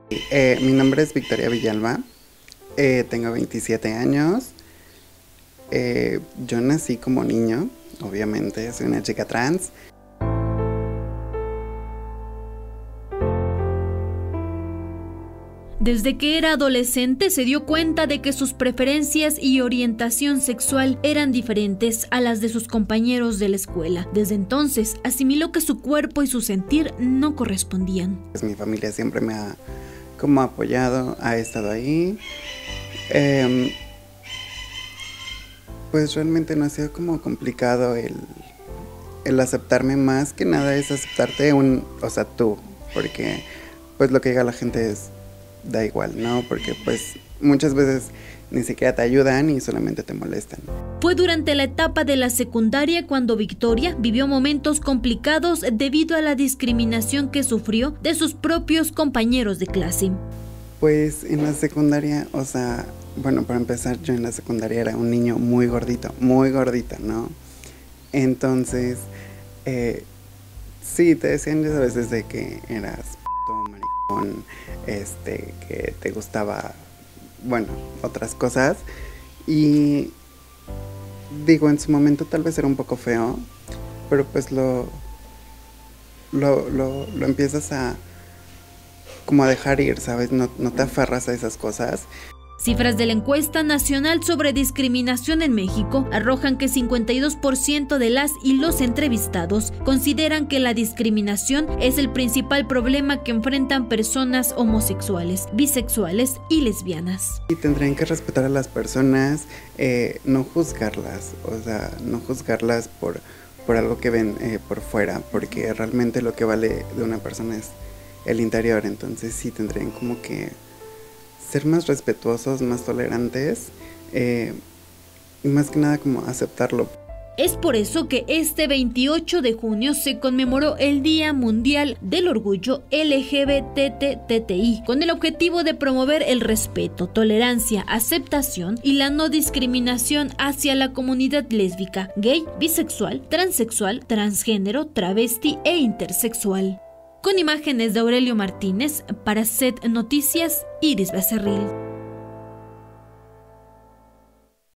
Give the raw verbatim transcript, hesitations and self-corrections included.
Eh, mi nombre es Victoria Villalba, eh, tengo veintisiete años, eh, yo nací como niño, obviamente, soy una chica trans. Desde que era adolescente se dio cuenta de que sus preferencias y orientación sexual eran diferentes a las de sus compañeros de la escuela. Desde entonces asimiló que su cuerpo y su sentir no correspondían. Pues mi familia siempre me ha como apoyado, ha estado ahí. Eh, pues realmente no ha sido como complicado el, el aceptarme. Más que nada es aceptarte un, o sea, tú, porque pues lo que diga la gente es da igual, ¿no? Porque pues muchas veces ni siquiera te ayudan y solamente te molestan. Fue durante la etapa de la secundaria cuando Victoria vivió momentos complicados debido a la discriminación que sufrió de sus propios compañeros de clase. Pues en la secundaria, o sea, bueno, para empezar, yo en la secundaria era un niño muy gordito, muy gordito, ¿no? Entonces, eh, sí, te decían a veces de que eras p***, maricón, este, que te gustaba, bueno, otras cosas. Y digo, en su momento tal vez era un poco feo, pero pues lo, lo, lo, lo empiezas a como a dejar ir, ¿sabes? No, no te aferras a esas cosas. Cifras de la encuesta nacional sobre discriminación en México arrojan que cincuenta y dos por ciento de las y los entrevistados consideran que la discriminación es el principal problema que enfrentan personas homosexuales, bisexuales y lesbianas. Y tendrían que respetar a las personas, eh, no juzgarlas, o sea, no juzgarlas por, por algo que ven eh, por fuera, porque realmente lo que vale de una persona es el interior. Entonces sí tendrían como que ser más respetuosos, más tolerantes, eh, y más que nada como aceptarlo. Es por eso que este veintiocho de junio se conmemoró el Día Mundial del Orgullo L G B T T I, con el objetivo de promover el respeto, tolerancia, aceptación y la no discriminación hacia la comunidad lésbica, gay, bisexual, transexual, transgénero, travesti e intersexual. Con imágenes de Aurelio Martínez, para Z Noticias, Iris Becerril.